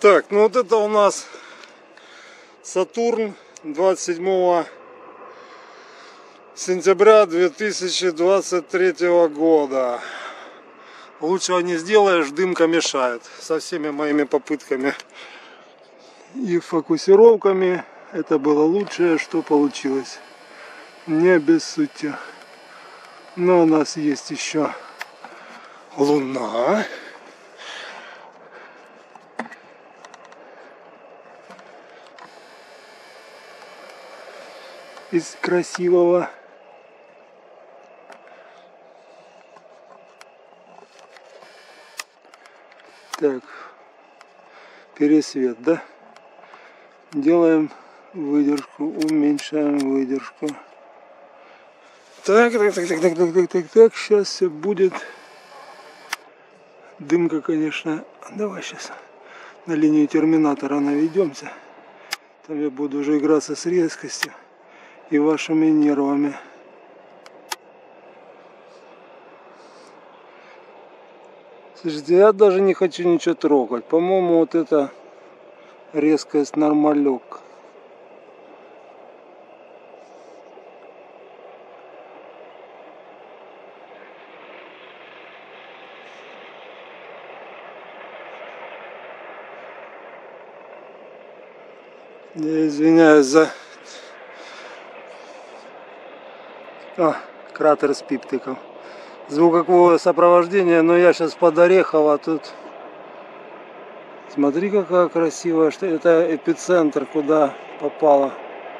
Так, ну вот это у нас Сатурн 27 сентября 2023 года. Лучшего не сделаешь, дымка мешает. Со всеми моими попытками и фокусировками это было лучшее, что получилось. Не обессудьте. Но у нас есть еще Луна. Из красивого. Так, пересвет, да? Делаем выдержку, уменьшаем выдержку. Так, сейчас все будет. Дымка, конечно. Давай сейчас на линию терминатора наведемся. Там я буду уже играться с резкостью и вашими нервами. Слушайте, я даже не хочу ничего трогать. По-моему, вот это резкость нормалек. Я извиняюсь за... кратер с пиптиком. Звуковое сопровождение, но я сейчас под Орехово тут. Смотри, какая красивая, что это эпицентр, куда попало.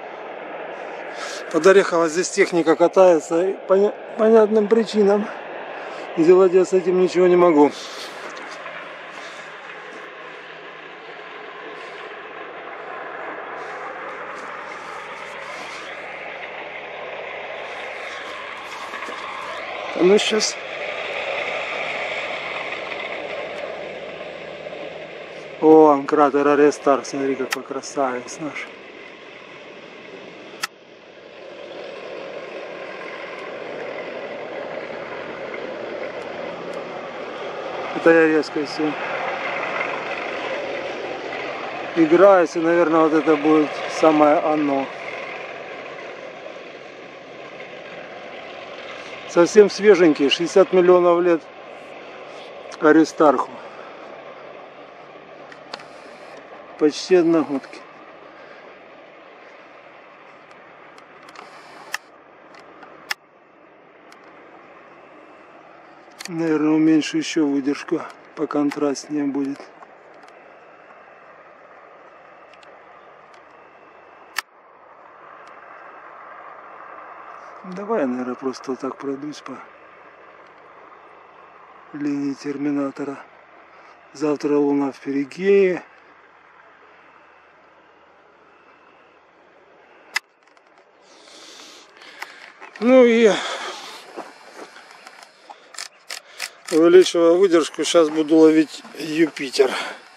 Под Орехово здесь техника катается, и по понятным причинам сделать я с этим ничего не могу. Ну сейчас. О, кратер Арестар, смотри, какой красавец наш. Это я резко все играюсь, и, наверное, вот это будет самое оно. Совсем свеженький, 60 миллионов лет Аристарху. Почти одногодки. Наверное, уменьшу еще выдержку, поконтрастнее будет. Давай я, наверное, просто вот так пройдусь по линии терминатора. Завтра Луна в перигее. Ну и увеличивая выдержку, сейчас буду ловить Юпитер.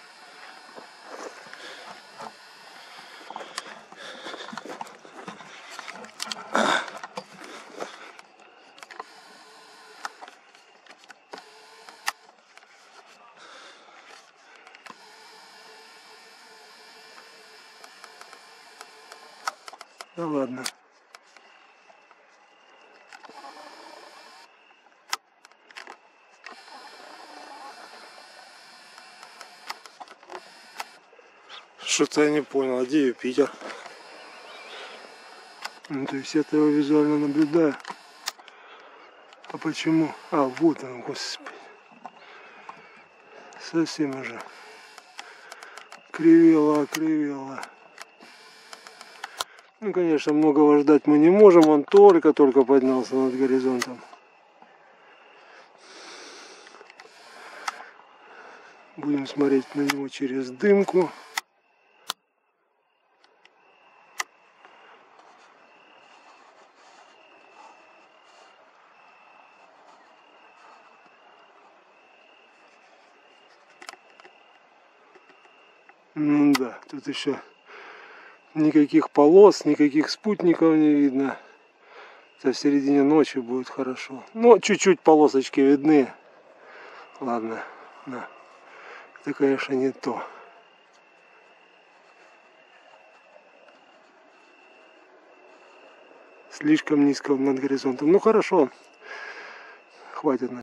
Ну ладно. Что-то я не понял, а где Юпитер? Ну, то есть я его визуально наблюдаю. А почему? А, вот он, господи. Совсем уже кривело. Ну, конечно, многого ждать мы не можем. Он только поднялся над горизонтом. Будем смотреть на него через дымку. Ну да, тут еще никаких полос, никаких спутников не видно. Это в середине ночи будет хорошо. Но чуть-чуть полосочки видны. Ладно, да. Это, конечно, не то. слишком низко над горизонтом. Ну хорошо, хватит.